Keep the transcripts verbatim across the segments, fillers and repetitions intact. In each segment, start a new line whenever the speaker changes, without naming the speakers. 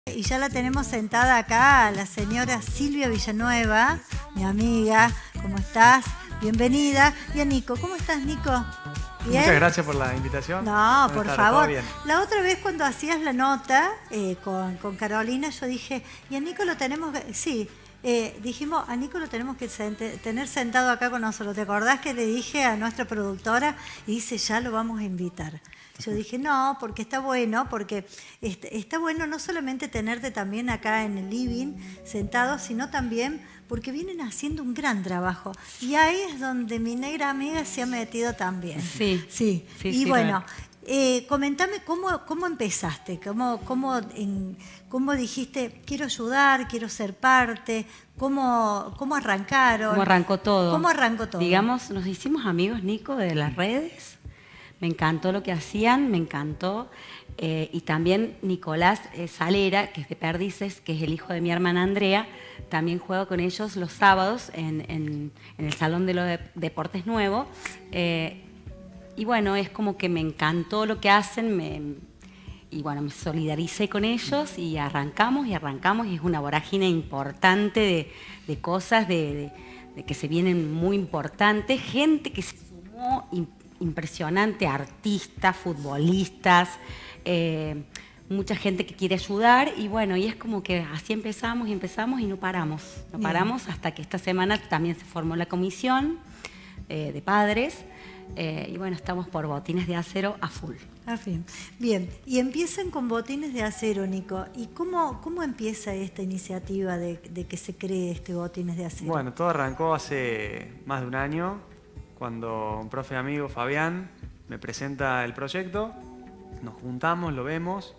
Y ya la tenemos sentada acá, la señora Silvia Villanueva, mi amiga. ¿Cómo estás? Bienvenida. Y a Nico, ¿cómo estás, Nico? ¿Bien?
Muchas gracias por la invitación.
No, por
tardes,
favor.
bien.
La otra vez cuando hacías la nota eh, con, con Carolina, yo dije, y a Nico lo tenemos que... Sí, eh, dijimos, a Nico lo tenemos que sent tener sentado acá con nosotros. ¿Te acordás que le dije a nuestra productora? Y dice, ya lo vamos a invitar. Yo dije, no, porque está bueno, porque está bueno no solamente tenerte también acá en el living sentado, sino también porque vienen haciendo un gran trabajo. Y ahí es donde mi negra amiga se ha metido también.
Sí.
Sí.
sí
y
sí,
bueno, eh, comentame cómo, cómo empezaste, cómo, cómo, en, cómo dijiste, quiero ayudar, quiero ser parte, cómo, cómo arrancaron.
¿Cómo arrancó todo?
¿Cómo arrancó todo?
Digamos, nos hicimos amigos, Nico, de las redes. Me encantó lo que hacían, me encantó. Eh, y también Nicolás eh, Salera, que es de Perdices, que es el hijo de mi hermana Andrea, también juego con ellos los sábados en, en, en el Salón de los de Deportes Nuevo. Eh, y bueno, es como que me encantó lo que hacen, me, y bueno, me solidaricé con ellos y arrancamos y arrancamos. Y es una vorágine importante de, de cosas, de, de, de que se vienen muy importantes. Gente que se sumó impresionante, artistas, futbolistas, eh, mucha gente que quiere ayudar y bueno, y es como que así empezamos y empezamos y no paramos, no Bien. paramos hasta que esta semana también se formó la comisión eh, de padres eh, y bueno, estamos por Botines de Acero a full.
Ah, bien. Bien, y empiezan con Botines de Acero, Nico. ¿Y cómo, cómo empieza esta iniciativa de, de que se cree este Botines de Acero?
Bueno, todo arrancó hace más de un año, cuando un profe amigo, Fabián, me presenta el proyecto, nos juntamos, lo vemos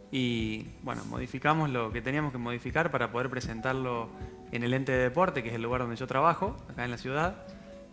y bueno, modificamos lo que teníamos que modificar para poder presentarlo en el ente de deporte, que es el lugar donde yo trabajo, acá en la ciudad.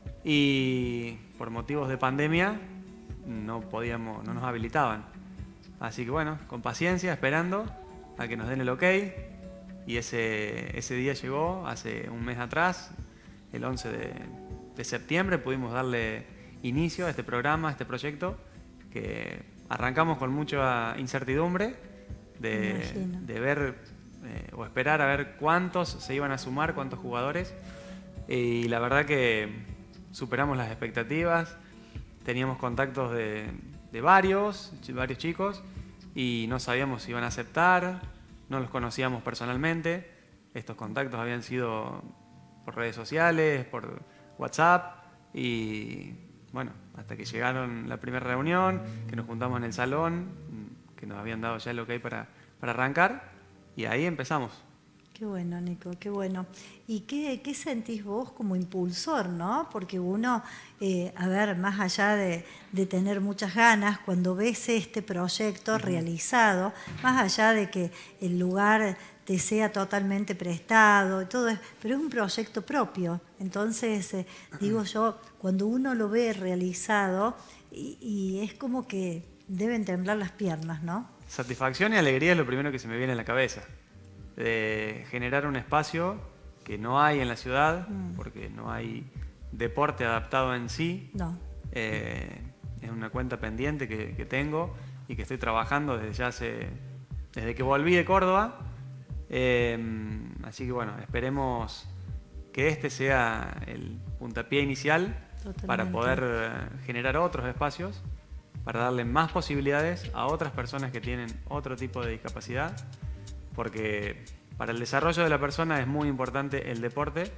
Y por motivos de pandemia no podíamos, no nos habilitaban. Así que bueno, con paciencia, esperando a que nos den el ok. Y ese, ese día llegó hace un mes atrás, el once de... de septiembre pudimos darle inicio a este programa, a este proyecto, que arrancamos con mucha incertidumbre de, de ver eh, o esperar a ver cuántos se iban a sumar, cuántos jugadores, y la verdad que superamos las expectativas, teníamos contactos de, de varios, varios chicos, y no sabíamos si iban a aceptar, no los conocíamos personalmente, estos contactos habían sido por redes sociales, por WhatsApp y bueno, hasta que llegaron la primera reunión, que nos juntamos en el salón, que nos habían dado ya el ok para, para arrancar y ahí empezamos.
Qué bueno, Nico, qué bueno. ¿Y qué, qué sentís vos como impulsor, no? Porque uno, eh, a ver, más allá de, de tener muchas ganas, cuando ves este proyecto uh-huh. realizado, más allá de que el lugar te sea totalmente prestado y todo, pero es un proyecto propio. Entonces, eh, digo yo, cuando uno lo ve realizado, y, y es como que deben temblar las piernas, ¿no?
Satisfacción y alegría es lo primero que se me viene a la cabeza. De generar un espacio que no hay en la ciudad, mm. porque no hay deporte adaptado en sí.
No.
Eh, es una cuenta pendiente que, que tengo y que estoy trabajando desde ya hace, desde que volví de Córdoba. Eh, así que bueno, esperemos que este sea el puntapié inicial Totalmente. Para poder eh, generar otros espacios, para darle más posibilidades a otras personas que tienen otro tipo de discapacidad, porque para el desarrollo de la persona es muy importante el deporte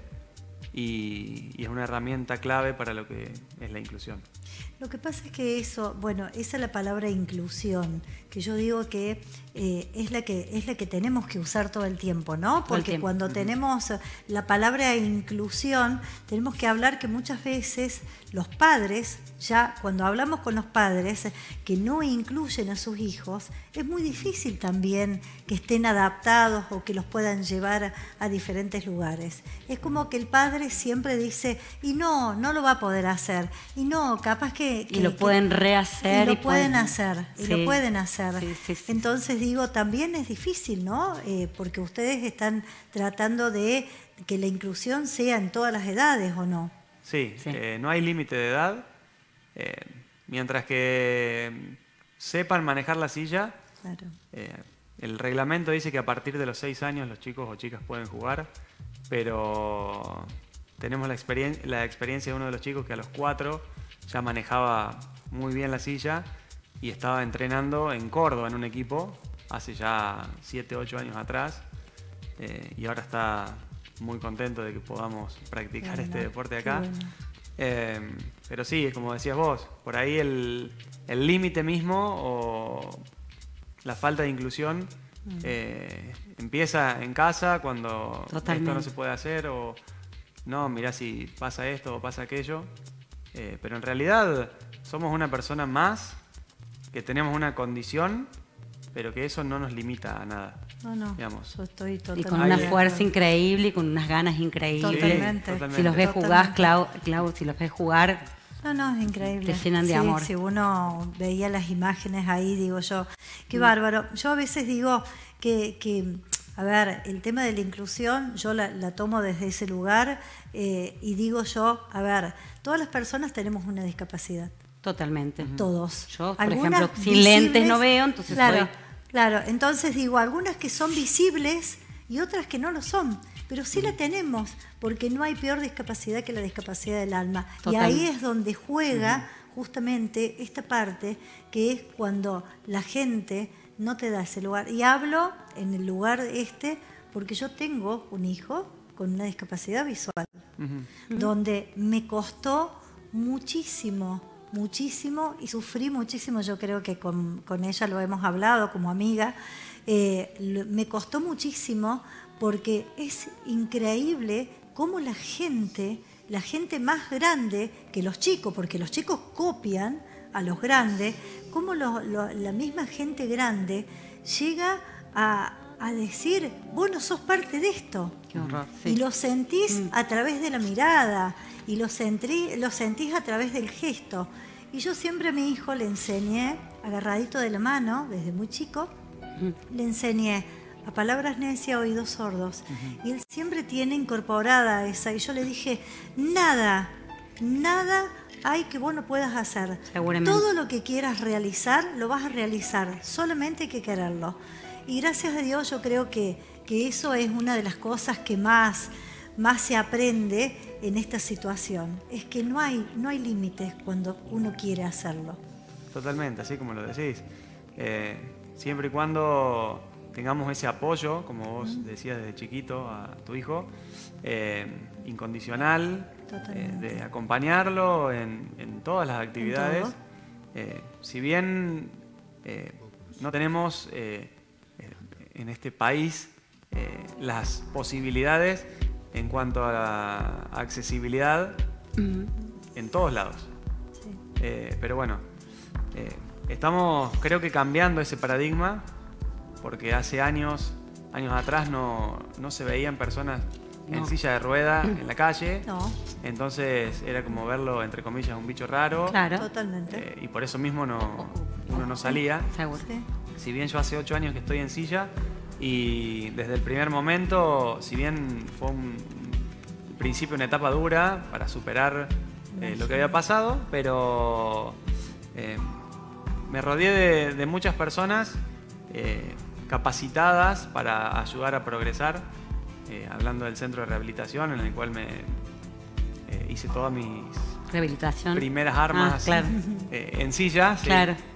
y, y es una herramienta clave para lo que es la inclusión.
Lo que pasa es que eso, bueno, esa es la palabra inclusión, que yo digo que eh, es la que es la que tenemos que usar todo el tiempo, ¿no? Porque cuando tenemos la palabra inclusión, tenemos que hablar que muchas veces los padres, ya cuando hablamos con los padres que no incluyen a sus hijos, es muy difícil también que estén adaptados o que los puedan llevar a, a diferentes lugares. Es como que el padre siempre dice, y no, no lo va a poder hacer, y no, capaz que... que
y lo pueden
que,
rehacer.
Y lo
y
pueden
pueden...
hacer, y sí. lo pueden hacer.
Sí, sí, sí.
Entonces digo, también es difícil, ¿no? Eh, porque ustedes están tratando de que la inclusión sea en todas las edades, ¿o no?
Sí, sí. Eh, no hay límite de edad. Eh, mientras que sepan manejar la silla, claro. eh, el reglamento dice que a partir de los seis años los chicos o chicas pueden jugar, pero tenemos la, experien la experiencia de uno de los chicos que a los cuatro ya manejaba muy bien la silla y estaba entrenando en Córdoba en un equipo hace ya siete, ocho años atrás, eh, y ahora está muy contento de que podamos practicar bueno, este deporte acá. Bueno. Eh, pero sí, como decías vos, por ahí el límite mismo o la falta de inclusión mm. eh, empieza en casa cuando Totalmente. Esto no se puede hacer o no, mirá si pasa esto o pasa aquello. Eh, pero en realidad somos una persona más que tenemos una condición, pero que eso no nos limita a nada.
No, no, digamos. Yo estoy totalmente.
Y con una fuerza increíble y con unas ganas increíbles.
Totalmente.
Sí, totalmente. Si los ves jugar, Clau, Clau, si los ves jugar,
no, no, es increíble.
Te llenan de
sí,
amor.
Si uno veía las imágenes ahí, digo yo, qué mm. bárbaro. Yo a veces digo que, que, a ver, el tema de la inclusión, yo la, la tomo desde ese lugar eh, y digo yo, a ver, todas las personas tenemos una discapacidad.
Totalmente.
Todos.
Yo, por Algunas ejemplo, sin lentes no veo, entonces
claro,
soy...
Claro, entonces digo, algunas que son visibles y otras que no lo son, pero sí la tenemos, porque no hay peor discapacidad que la discapacidad del alma. Total. Y ahí es donde juega justamente esta parte, que es cuando la gente no te da ese lugar. Y hablo en el lugar este porque yo tengo un hijo con una discapacidad visual, uh-huh. donde me costó muchísimo, muchísimo y sufrí muchísimo. Yo creo que con, con ella lo hemos hablado como amiga. Eh, lo, me costó muchísimo porque es increíble cómo la gente, la gente más grande que los chicos, porque los chicos copian a los grandes, cómo lo, lo, la misma gente grande llega a, a decir, vos no sos parte de esto.
Qué horror, sí.
Y lo sentís mm. a través de la mirada, y lo, sentí, lo sentís a través del gesto. Y yo siempre a mi hijo le enseñé, agarradito de la mano, desde muy chico, mm. le enseñé a palabras necias, oídos sordos. Uh-huh. Y él siempre tiene incorporada esa. Y yo le dije, nada, nada hay que vos no puedas hacer. Todo lo que quieras realizar, lo vas a realizar. Solamente hay que quererlo. Y gracias a Dios yo creo que, que eso es una de las cosas que más, más se aprende en esta situación. Es que no hay, no hay límites cuando uno quiere hacerlo.
Totalmente, así como lo decís. Eh, siempre y cuando tengamos ese apoyo, como vos uh-huh. decías desde chiquito a tu hijo, eh, incondicional, eh, de acompañarlo en, en todas las actividades. Eh, si bien eh, no tenemos eh, en este país eh, las posibilidades en cuanto a la accesibilidad uh-huh. en todos lados. Sí. Eh, pero bueno, eh, estamos creo que cambiando ese paradigma, porque hace años, años atrás no, no se veían personas no. en silla de rueda en la calle.
No.
Entonces era como verlo, entre comillas, un bicho raro.
Claro.
Totalmente.
Eh, y por eso mismo no, uno no salía.
Seguro.
Sí.
Si bien yo hace ocho años que estoy en silla, y desde el primer momento, si bien fue un al principio una etapa dura para superar eh, lo que había pasado, pero eh, me rodeé de, de muchas personas eh, capacitadas para ayudar a progresar, eh, hablando del centro de rehabilitación en el cual me eh, hice todas mis
rehabilitación.
primeras armas
ah, claro.
eh, en silla.
Claro.
Sí.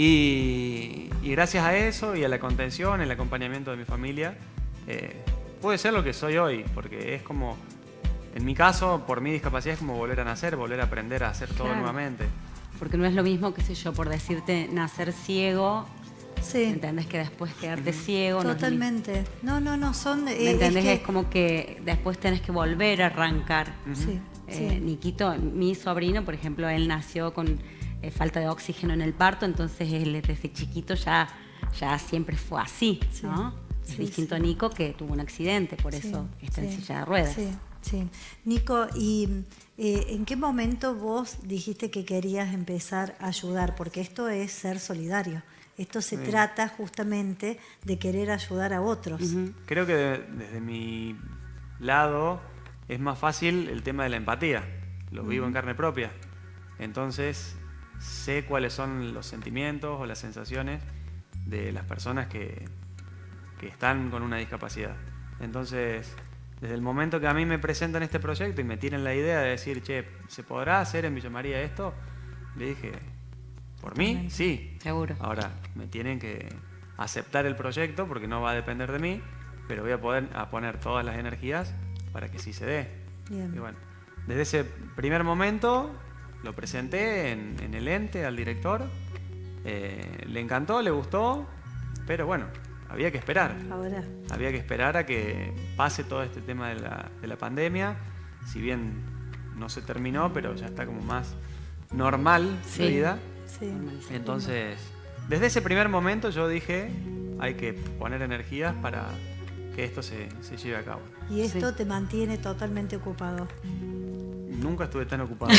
Y, y gracias a eso y a la contención, el acompañamiento de mi familia, eh, pude ser lo que soy hoy, porque es como, en mi caso, por mi discapacidad, es como volver a nacer, volver a aprender a hacer todo
claro.
nuevamente.
Porque no es lo mismo, qué sé yo, por decirte, nacer ciego.
Sí.
¿Entendés? Que después quedarte ciego.
Totalmente. No, no, no, son...
¿Me eh, entendés? Es, que... es como que después tenés que volver a arrancar.
Uh-huh. Sí,
eh,
sí.
Niquito, mi sobrino, por ejemplo, él nació con eh, falta de oxígeno en el parto, entonces él desde chiquito ya, ya siempre fue así,
sí.
¿no?
Sí,
es distinto
sí.
a Nico, que tuvo un accidente, por
sí,
eso está
sí.
en silla de ruedas.
Sí, sí. Nico, ¿y eh, en qué momento vos dijiste que querías empezar a ayudar? Porque esto es ser solidario. Esto se sí. trata justamente de querer ayudar a otros.
Uh-huh. Creo que de, desde mi lado es más fácil el tema de la empatía. Lo uh-huh. vivo en carne propia. Entonces sé cuáles son los sentimientos o las sensaciones de las personas que, que están con una discapacidad. Entonces, desde el momento que a mí me presentan este proyecto y me tienen la idea de decir, che, ¿se podrá hacer en Villa María esto? Le dije, por mí, sí.
Seguro.
Ahora, me tienen que aceptar el proyecto porque no va a depender de mí, pero voy a poder a poner todas las energías para que sí se dé.
Bien.
Y bueno, desde ese primer momento lo presenté en, en el ente al director, eh, le encantó, le gustó, pero bueno, había que esperar.
Ahora.
Había que esperar a que pase todo este tema de la, de la pandemia, si bien no se terminó, pero ya está como más normal
Sí.
la vida.
Sí.
Entonces, desde ese primer momento yo dije, hay que poner energías para que esto se, se lleve a cabo.
Y esto
Sí.
te mantiene totalmente ocupado.
Nunca estuve tan ocupado.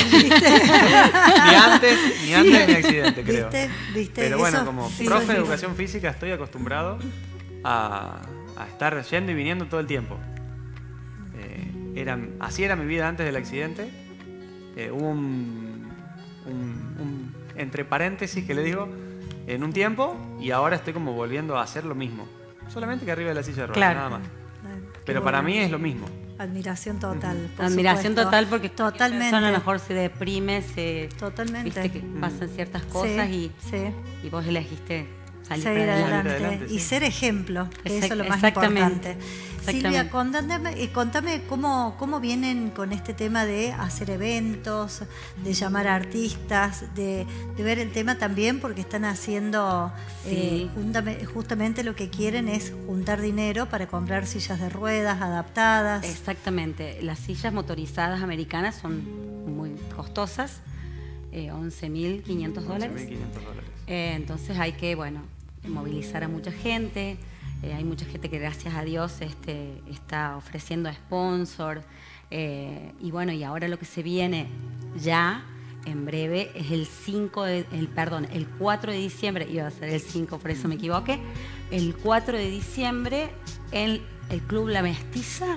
ni antes, ni antes de mi accidente, creo.
¿Viste? ¿Viste?
Pero bueno,
Eso-
como
sí,
profe
sí.
de educación física estoy acostumbrado a, a estar yendo y viniendo todo el tiempo. Eh, era, así era mi vida antes del accidente. Eh, hubo un, un- un- entre paréntesis que le digo, en un tiempo, y ahora estoy como volviendo a hacer lo mismo. Solamente que arriba de la silla de ruedas,
Claro.
nada más.
Ay, qué
Pero para
bueno.
mí es lo mismo.
Admiración total. por
Admiración
supuesto.
total porque cualquier
Totalmente.
persona a lo mejor se deprime, se
Totalmente.
viste que pasan ciertas cosas
Sí,
y,
sí.
y vos elegiste salir
Seguir
para
adelante,
adelante.
adelante,
y
sí.
ser ejemplo, que eso es lo más
Exactamente.
importante.
Exactamente.
Silvia, contame, eh, contame cómo, cómo vienen con este tema de hacer eventos, de llamar a artistas, de, de ver el tema también porque están haciendo eh,
Sí.
juntame- justamente lo que quieren es juntar dinero para comprar sillas de ruedas adaptadas.
Exactamente. Las sillas motorizadas americanas son muy costosas, eh, once mil quinientos
once mil
dólares.
quinientos dólares.
Eh, entonces hay que, bueno, movilizar a mucha gente. Eh, hay mucha gente que gracias a Dios este, está ofreciendo sponsor. Eh, y bueno, y ahora lo que se viene ya en breve es el cinco de, el, perdón, el cuatro de diciembre, iba a ser el cinco, por eso me equivoqué. El cuatro de diciembre en el Club La Mestiza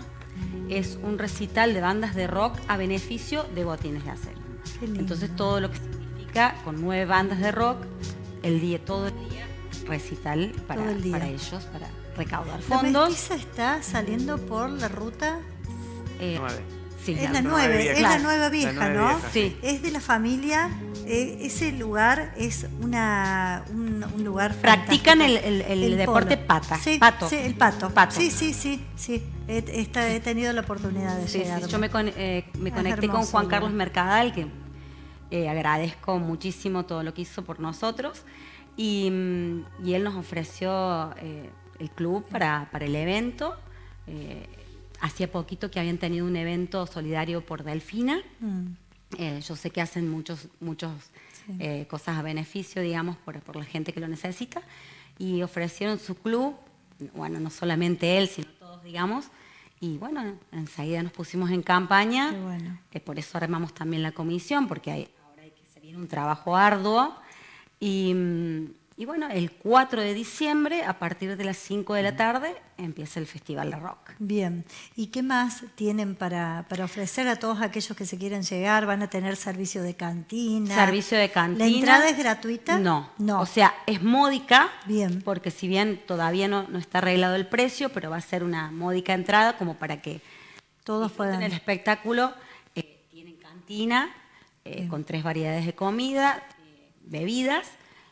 es un recital de bandas de rock a beneficio de Botines de Acero.
Qué lindo.
Entonces todo lo que significa con nueve bandas de rock, el día, todo el día, recital para,
Todo el día.
para ellos, para recaudar
La
fondos.
Mestiza está saliendo por la ruta.
Eh,
Nueve.
sí,
Es la
la
nueve,
nueve
es
vieja.
la nueva vieja,
La nueve
¿no?
vieja,
sí.
Es de la familia. eh, ese lugar es una, un, un lugar
Practican
fantástico.
el- el- el deporte
polo.
pata,
Sí,
pato.
sí, el pato.
Pato.
Sí, sí, sí, sí. He, esta- he tenido la oportunidad de
Sí,
llegar.
sí, yo me, con- eh, me
Es
conecté con
hermoso
Juan
el
Carlos
lugar.
Mercadal, que eh, agradezco muchísimo todo lo que hizo por nosotros, y, mm, y él nos ofreció eh, el club para, para el evento. Eh, hacía poquito que habían tenido un evento solidario por Delfina.
Mm,
Eh, yo sé que hacen muchos, muchos
Sí.
eh, cosas a beneficio, digamos, por, por la gente que lo necesita, y ofrecieron su club, bueno, no solamente él, sino todos, digamos, y bueno, enseguida nos pusimos en campaña,
Qué bueno.
eh, por eso armamos también la comisión, porque hay, ahora hay que se viene un trabajo arduo, y, mm, y bueno, el cuatro de diciembre, a partir de las cinco de la tarde, empieza el Festival de Rock.
Bien. ¿Y qué más tienen para, para ofrecer a todos aquellos que se quieren llegar? ¿Van a tener servicio de cantina?
Servicio de cantina.
¿La entrada es gratuita?
No.
No.
O sea, es módica.
Bien.
Porque si bien todavía no, no está arreglado el precio, pero va a ser una módica entrada como para que
todos
disfruten
puedan.
el espectáculo. Eh, tienen cantina eh, con tres variedades de comida, eh, bebidas.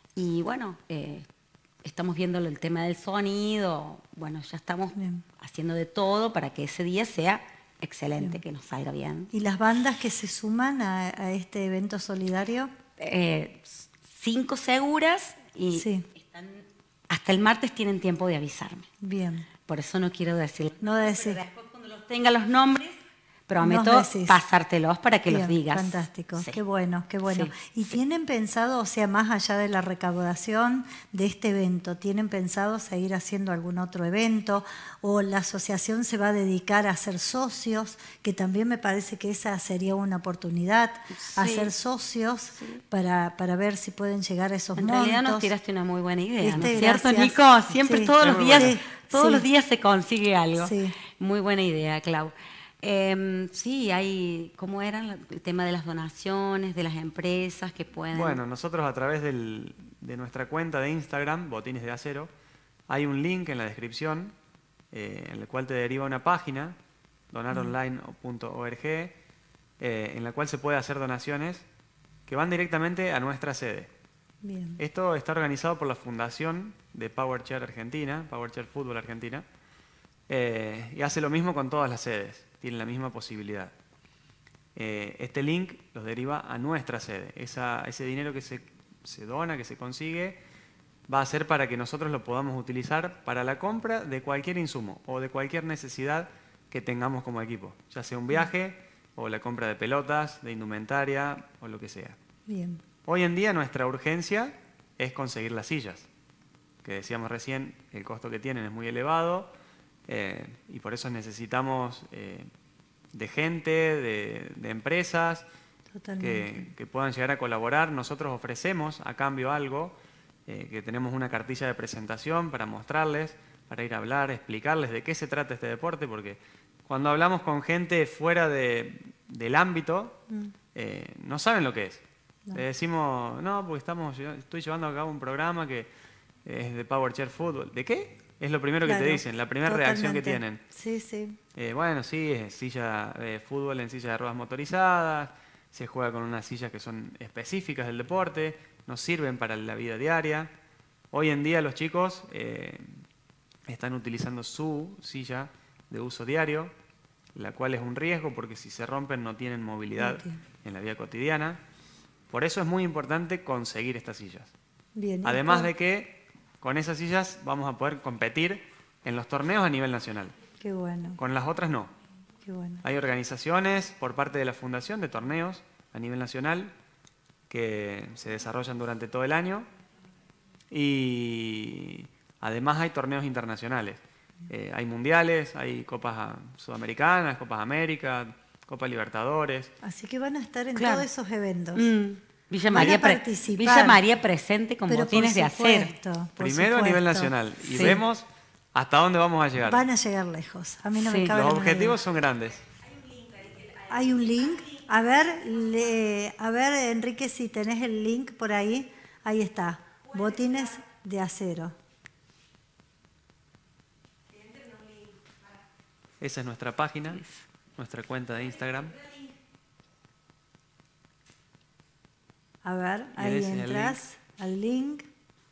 Y bueno, eh, estamos viendo el tema del sonido. Bueno, ya estamos
Bien.
haciendo de todo para que ese día sea excelente, que nos salga bien.
¿Y las bandas que se suman a, a este evento solidario?
Eh, cinco seguras y
Sí.
están- hasta el martes tienen tiempo de avisarme.
Bien.
Por eso no quiero decir.
No decir.
Pero después cuando los tenga los nombres, prometo
Nos decís.
pasártelos para que los
Bien,
digas.
Fantástico,
Sí.
qué bueno, qué bueno.
Sí,
¿Y tienen pensado, o sea, más allá de la recaudación de este evento, tienen pensado seguir haciendo algún otro evento o la asociación se va a dedicar a ser socios, que también me parece que esa sería una oportunidad, a
Sí.
ser socios para, para ver si pueden llegar a esos
En
montos?
realidad nos tiraste una muy buena idea, ¿no
Viste,
es cierto,
gracias.
Nico? Siempre
Sí.
todos los
Muy
días,
buena.
todos
Sí.
los días se consigue algo.
Sí.
Muy buena idea, Clau. Eh, sí, hay, ¿cómo era el tema de las donaciones, de las empresas que pueden?
Bueno, nosotros a través del- de nuestra cuenta de Instagram, Botines de Acero, Hay un link en la descripción eh, en el cual te deriva una página, donar online punto org, eh, en la cual se puede hacer donaciones que van directamente a nuestra sede.
Bien.
Esto está organizado por la fundación de PowerChair Argentina, PowerChair Fútbol Argentina, eh, y hace lo mismo con todas las sedes, tienen la misma posibilidad. Eh, este link los deriva a nuestra sede. Esa, ese dinero que se, se dona, que se consigue, va a ser para que nosotros lo podamos utilizar para la compra de cualquier insumo o de cualquier necesidad que tengamos como equipo, ya sea un viaje o la compra de pelotas, de indumentaria o lo que sea.
Bien.
Hoy en día nuestra urgencia es conseguir las sillas, que decíamos recién, el costo que tienen es muy elevado eh, y por eso necesitamos eh, de gente, de, de empresas que, que puedan llegar a colaborar. Nosotros ofrecemos a cambio algo, eh, que tenemos una cartilla de presentación para mostrarles, para ir a hablar, explicarles de qué se trata este deporte, porque cuando hablamos con gente fuera de, del ámbito, mm. eh, no saben lo que es. No. Le decimos, no, porque estamos, estoy llevando a cabo un programa que es de PowerChair Fútbol. ¿De qué? Es lo primero claro, que te dicen, la primera totalmente. reacción que tienen.
Sí, sí.
Eh, bueno, sí, es silla de fútbol en silla de ruedas motorizadas, se juega con unas sillas que son específicas del deporte, nos sirven para la vida diaria. Hoy en día los chicos eh, están utilizando su silla de uso diario, la cual es un riesgo porque si se rompen no tienen movilidad okay. en la vida cotidiana. Por eso es muy importante conseguir estas sillas.
Bien,
Además de que con esas sillas vamos a poder competir en los torneos a nivel nacional.
Qué bueno.
Con las otras no.
Qué bueno.
Hay organizaciones por parte de la Fundación de torneos a nivel nacional que se desarrollan durante todo el año y además hay torneos internacionales. Eh, hay mundiales, hay copas sudamericanas, copas América, Copa Libertadores.
Así que van a estar en
claro.
todos esos eventos.
Mm. Villa María, pre Villa María presente con
Pero
botines de acero.
Primero supuesto. a nivel nacional y sí. vemos hasta dónde vamos a llegar.
Van a llegar lejos. A mí no sí. me cabe
Los
la
objetivos son grandes.
Hay un link. A ver, le, a ver, Enrique, si tenés el link por ahí. Ahí está. Botines de acero.
Esa es nuestra página, nuestra cuenta de Instagram.
A ver, ahí entras al link.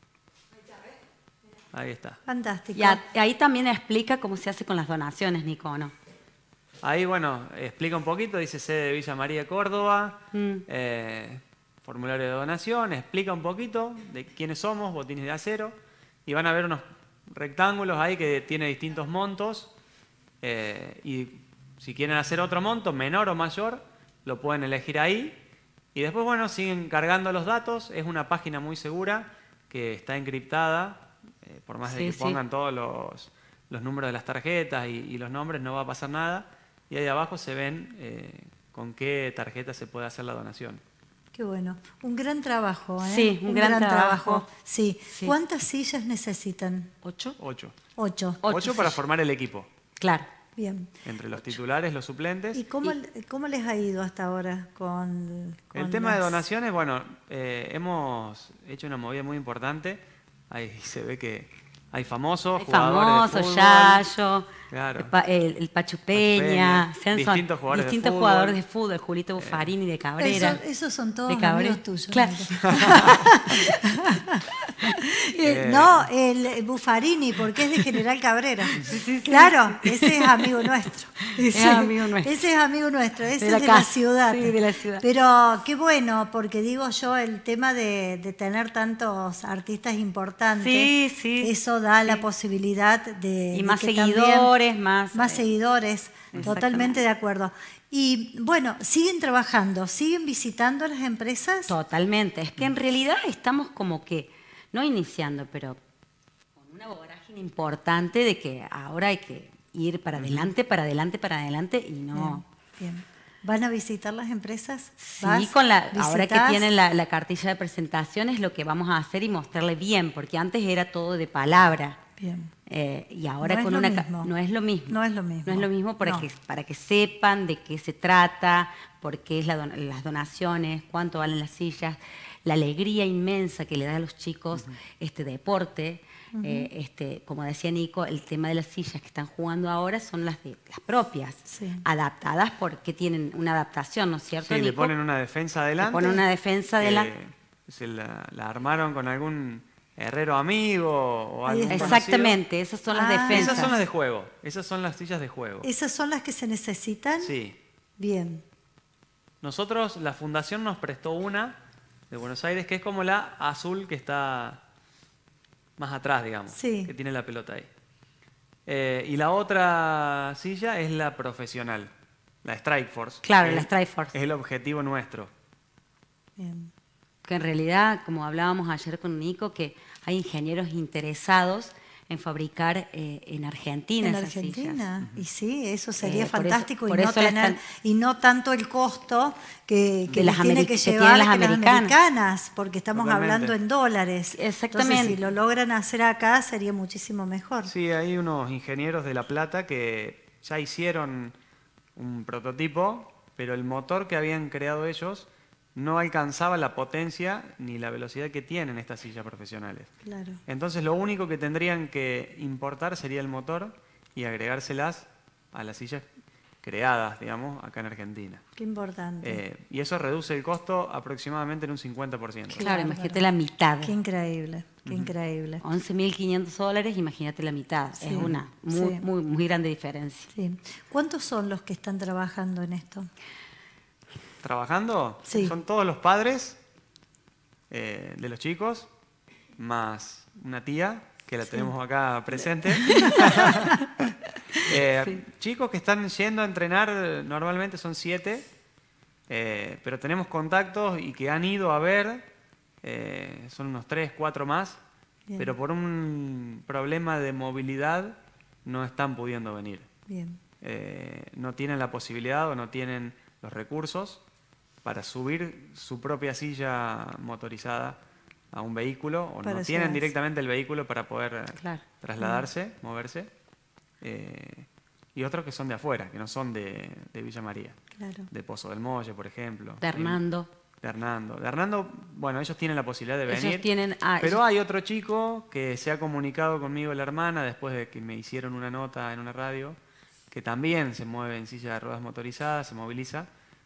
Ahí está.
Fantástico.
Y a, ahí también explica cómo se hace con las donaciones, Nico, ¿no?
Ahí, bueno, explica un poquito, dice sede de Villa María, Córdoba, mm. eh, formulario de donación, explica un poquito de quiénes somos, botines de acero, y van a ver unos rectángulos ahí que tiene distintos montos, eh, y si quieren hacer otro monto, menor o mayor, lo pueden elegir ahí. Y después, bueno, siguen cargando los datos. Es una página muy segura que está encriptada. Eh, por más de sí, que sí. pongan todos los, los números de las tarjetas y, y los nombres, no va a pasar nada. Y ahí abajo se ven eh, con qué tarjeta se puede hacer la donación.
Qué bueno. Un gran trabajo, ¿eh?
Sí, un, un gran, gran trabajo. trabajo.
Sí. sí. ¿Cuántas sillas necesitan?
¿Ocho?
Ocho.
Ocho.
Ocho, Ocho para formar el equipo.
Claro.
Bien.
Entre los titulares, los suplentes.
¿Y cómo, y cómo les ha ido hasta ahora con, con
el tema
las...
de donaciones? Bueno, eh, hemos hecho una movida muy importante. Ahí se ve que hay famosos,
hay
jugadores
famosos,
de fútbol.
Yayo,
claro.
el, pa, el, el Pachu Peña,
Peña distintos, jugadores,
distintos
de
jugadores de fútbol, Julito Buffarini de Cabrera.
Eso, esos son todos
de
amigos tuyos.
Claro.
eh, no, el Buffarini, porque es de General Cabrera. Sí, sí, sí, claro, sí. ese es amigo nuestro. Ese
es amigo nuestro.
Ese es amigo nuestro, ese
de la
es de
casa.
la ciudad.
Sí, de la ciudad.
Pero qué bueno, porque digo yo, el tema de, de tener tantos artistas importantes,
sí, sí,
eso da
sí.
la posibilidad de...
Y
de
más
que
seguidores,
también,
más...
Más seguidores, totalmente de acuerdo. Y bueno, ¿siguen trabajando? ¿Siguen visitando las empresas?
Totalmente. Es que en realidad estamos como que, no iniciando, pero con una vorágine importante de que ahora hay que ir para adelante, para adelante, para adelante y no...
Bien, bien. ¿Van a visitar las empresas?
Sí, con la, ahora que tienen la, la cartilla de presentaciones, lo que vamos a hacer y mostrarle bien, porque antes era todo de palabra.
Bien.
Eh, y ahora
no
con
es
una
mismo.
no es lo mismo.
No es lo mismo.
No es lo mismo para,
no.
que, para que sepan de qué se trata, por qué es la don las donaciones, cuánto valen las sillas, la alegría inmensa que le da a los chicos uh-huh. este deporte. Uh-huh. eh, este, como decía Nico, el tema de las sillas que están jugando ahora son las, de, las propias, sí. adaptadas porque tienen una adaptación, ¿no es cierto,
Sí,
Nico?
le ponen una defensa adelante.
Le ponen una defensa adelante.
Se la, la armaron con algún herrero amigo o algo.
Exactamente, conocido. Esas son las ah, defensas.
Esas son las de juego, esas son las sillas de juego.
¿Esas son las que se necesitan?
Sí.
Bien.
Nosotros, la fundación nos prestó una de Buenos Aires, que es como la azul que está más atrás, digamos,
sí.
que tiene la pelota ahí. Eh, y la otra silla es la profesional, la Strike Force.
Claro, la Strike Force.
Es el objetivo nuestro.
Bien. Que en realidad, como hablábamos ayer con Nico, que hay ingenieros interesados en fabricar eh, en Argentina
en
esas
Argentina.
sillas.
Y sí, eso sería eh, fantástico
por
y,
eso,
no
por
tener, y no tanto el costo que, que
las
tiene que
que
llevar
las
que
americanas.
las americanas, porque estamos
Totalmente.
hablando en dólares.
Exactamente.
Entonces, si lo logran hacer acá, sería muchísimo mejor.
Sí, hay unos ingenieros de La Plata que ya hicieron un prototipo, pero el motor que habían creado ellos no alcanzaba la potencia ni la velocidad que tienen estas sillas profesionales.
Claro.
Entonces lo único que tendrían que importar sería el motor y agregárselas a las sillas creadas, digamos, acá en Argentina.
Qué importante.
Eh, y eso reduce el costo aproximadamente en un cincuenta por ciento.
Claro, claro, imagínate la mitad.
Qué increíble, qué uh-huh. increíble.
once mil quinientos dólares, imagínate la mitad. Sí. Es una muy, sí. muy, muy grande diferencia.
Sí. ¿Cuántos son los que están trabajando en esto?
¿Trabajando?
Sí.
Son todos los padres eh, de los chicos, más una tía, que la sí. tenemos acá presente. eh, sí. Chicos que están yendo a entrenar, normalmente son siete, eh, pero tenemos contactos y que han ido a ver, eh, son unos tres, cuatro más, Bien. pero por un problema de movilidad no están pudiendo venir.
Bien.
Eh, no tienen la posibilidad o no tienen los recursos para subir su propia silla motorizada a un vehículo o para no tienen llevarse. directamente el vehículo para poder claro. trasladarse, mm. moverse. Eh, y otros que son de afuera, que no son de, de Villa María.
Claro.
De Pozo del Molle, por ejemplo.
De Hernando.
De Hernando. De Hernando, bueno, ellos tienen la posibilidad de venir.
Ellos tienen, ah,
pero
ellos...
hay otro chico que se ha comunicado conmigo, la hermana, después de que me hicieron una nota en una radio, que también se mueve en silla de ruedas motorizadas, se moviliza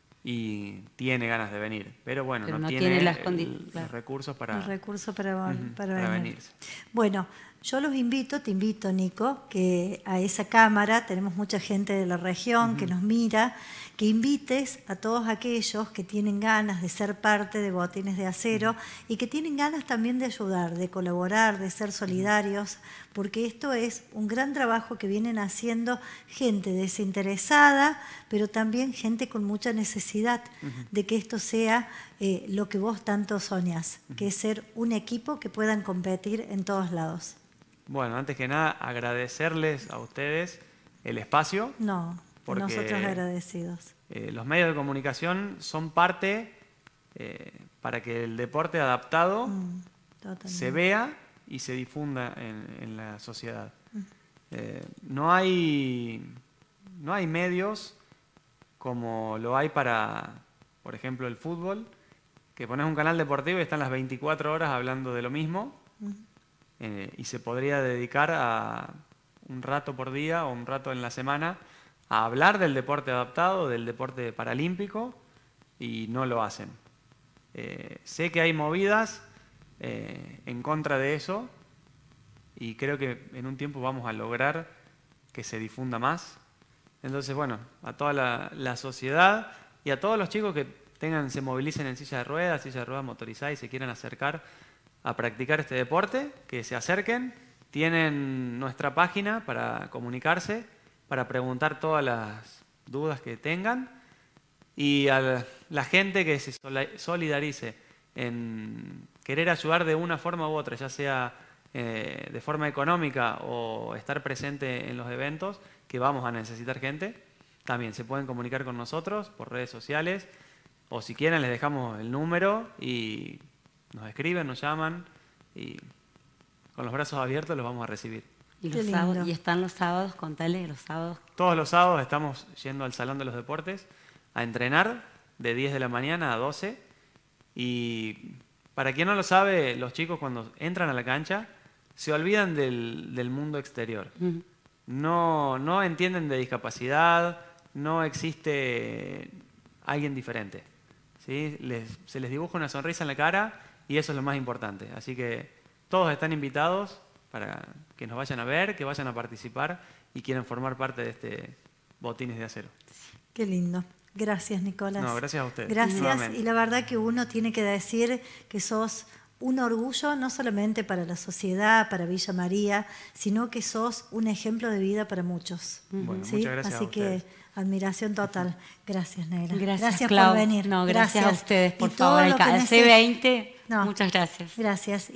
y tiene ganas de venir. Pero bueno,
pero
no,
no
tiene,
tiene las
el, los recursos para,
el recurso para,
uh-huh,
para,
para
venir.
venirse.
Bueno, yo los invito, te invito, Nico, que a esa cámara, tenemos mucha gente de la región uh-huh. que nos mira, que invites a todos aquellos que tienen ganas de ser parte de Botines de Acero uh-huh. y que tienen ganas también de ayudar, de colaborar, de ser solidarios, porque esto es un gran trabajo que vienen haciendo gente desinteresada, pero también gente con mucha necesidad uh-huh. de que esto sea eh, lo que vos tanto soñás, uh-huh. que es ser un equipo que puedan competir en todos lados.
Bueno, antes que nada, agradecerles a ustedes el espacio.
No, porque, nosotros agradecidos.
Eh, los medios de comunicación son parte eh, para que el deporte adaptado mm, se vea y se difunda en, en la sociedad. Mm. Eh, no hay, no hay medios como lo hay para, por ejemplo, el fútbol, que pones un canal deportivo y están las veinticuatro horas hablando de lo mismo. Mm. Eh, y se podría dedicar a un rato por día o un rato en la semana a hablar del deporte adaptado, del deporte paralímpico, y no lo hacen. Eh, sé que hay movidas eh, en contra de eso y creo que en un tiempo vamos a lograr que se difunda más. Entonces, bueno, a toda la, la sociedad y a todos los chicos que tengan, se movilicen en silla de ruedas, silla de ruedas motorizadas y se quieran acercar a practicar este deporte, que se acerquen. Tienen nuestra página para comunicarse, para preguntar todas las dudas que tengan, y a la gente que se solidarice en querer ayudar de una forma u otra, ya sea eh, de forma económica o estar presente en los eventos, que vamos a necesitar gente. También se pueden comunicar con nosotros por redes sociales, o si quieren les dejamos el número y nos escriben, nos llaman y con los brazos abiertos los vamos a recibir.
Y, los sábados, y están los sábados, contale los sábados.
Todos los sábados estamos yendo al Salón de los Deportes a entrenar de diez de la mañana a doce. Y para quien no lo sabe, los chicos cuando entran a la cancha se olvidan del, del mundo exterior.
Mm.
No, no entienden de discapacidad, no existe alguien diferente. ¿Sí? Les, se les dibuja una sonrisa en la cara y eso es lo más importante. Así que todos están invitados para que nos vayan a ver, que vayan a participar y quieran formar parte de este Botines de Acero.
Qué lindo. Gracias, Nicolás.
No, gracias a ustedes.
Gracias.
Nuevamente.
Y la verdad que uno tiene que decir que sos un orgullo no solamente para la sociedad, para Villa María, sino que sos un ejemplo de vida para muchos.
Bueno,
¿sí?
muchas gracias
Así
a ustedes.
que admiración total. Gracias, Negra.
Gracias,
gracias
Clau.
por venir.
No, gracias, gracias a ustedes, por
y todo
favor.
lo que
Al
neces-
C veinte,
no,
muchas gracias.
Gracias.